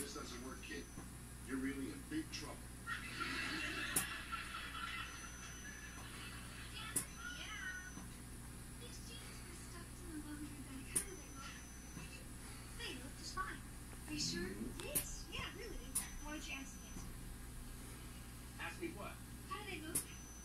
this doesn't work, kid, you're really in big trouble. Are you sure? Yes. Yeah, really. Why don't you ask the answer? Ask me what? How do they look?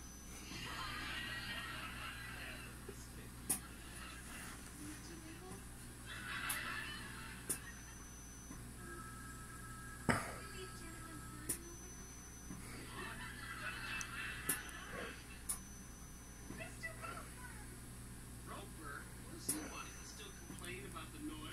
Roper? What's he want? He still complain about the noise?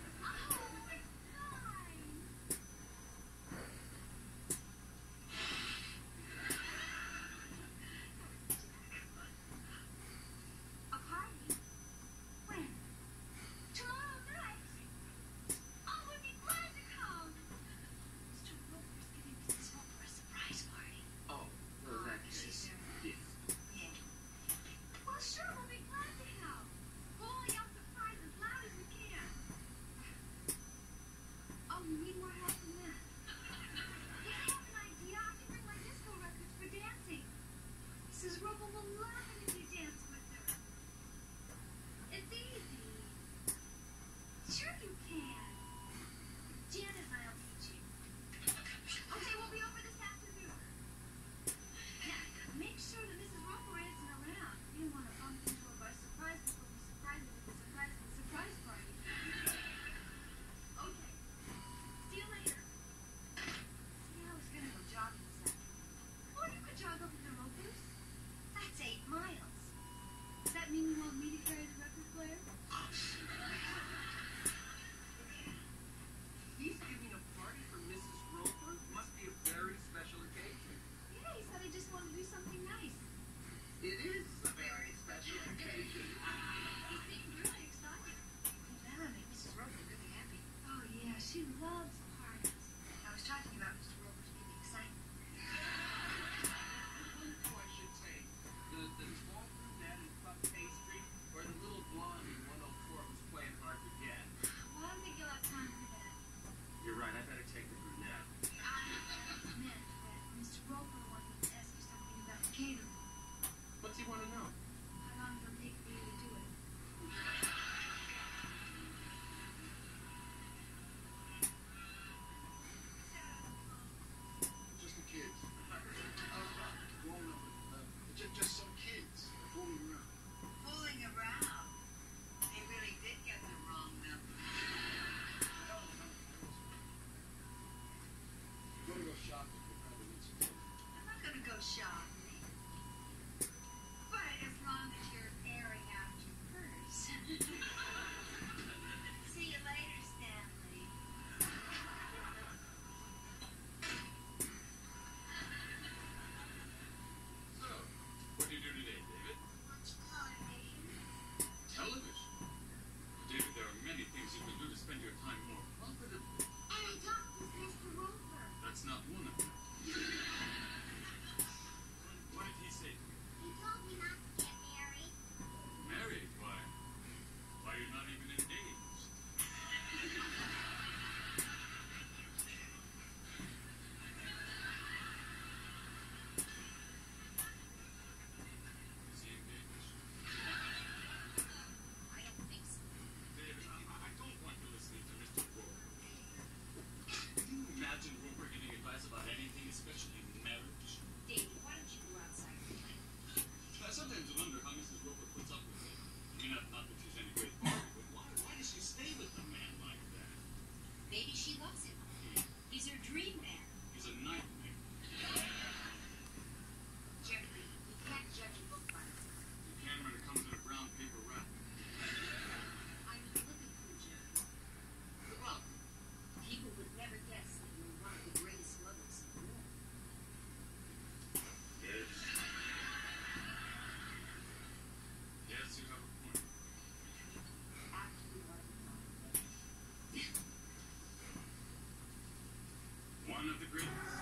Mrs. Roper will love it if you dance with her. It's easy. Sure you can. Janet and I'll teach you. Okay, we'll be over this afternoon. Now, make sure that Mrs. Roper isn't around. You don't want to bump into her by surprise before we surprise her with the surprise party. Okay. See you later. See, I was going to go jogging this afternoon. Oh, you could jog over the Ropers. That's 8 miles. Does that mean you want me to carry the record player? He's giving a party for Mrs. Roper? Must be a very special occasion. Yeah, he said he just wanted to do something nice. It is a very special occasion. He seemed really excited. That would make Mrs. Roper really happy. Oh, yeah, she loves parties. I was talking about Mr. Roper's being excited. Who I should take? The tall brunette in puff pastry, or the little blonde in 104 who's playing hard to get? Well, I don't think you'll have time for that. You're right, I better take the brunette. I meant that Mr. Roper wanted to ask you something about the catering. What's he want to know? How long it'll take for you to do it? Just the kids. Grown up. Just some kids fooling around. Fooling around. They really did get the wrong number. You're gonna go shopping. You'll probably need some clothes. I'm not gonna go shopping. But as long as you're airing out your purse. See you later, Stanley. So, what do you do today, David? Watch television. Television? David, there are many things you can do to spend your time more profitably. And I talked with Mr. Roper. That's not one of them. What did he say to you? He told me not to get married. Married? Why? Why are you not even engaged? Is he engaged? I don't think so. David, I don't want you listening to Mr. Roper. Can you imagine Roper giving advice about anything, especially marriage? David, why don't you go outside and play? I sometimes wonder how Mrs. Roper puts up with it. I mean, not that she's any great party, but why does she stay with a man like that? Maybe she loves him. He's her dream man. He's a nightmare. Jeffrey, you can't judge a book by its cover. You can when it comes in a brown paper wrap. I'm looking for Jeffrey. The problem, people would never guess that you were one of the greatest lovers in the world. Yes. Yes, you have a point. After you are the One of the greatest.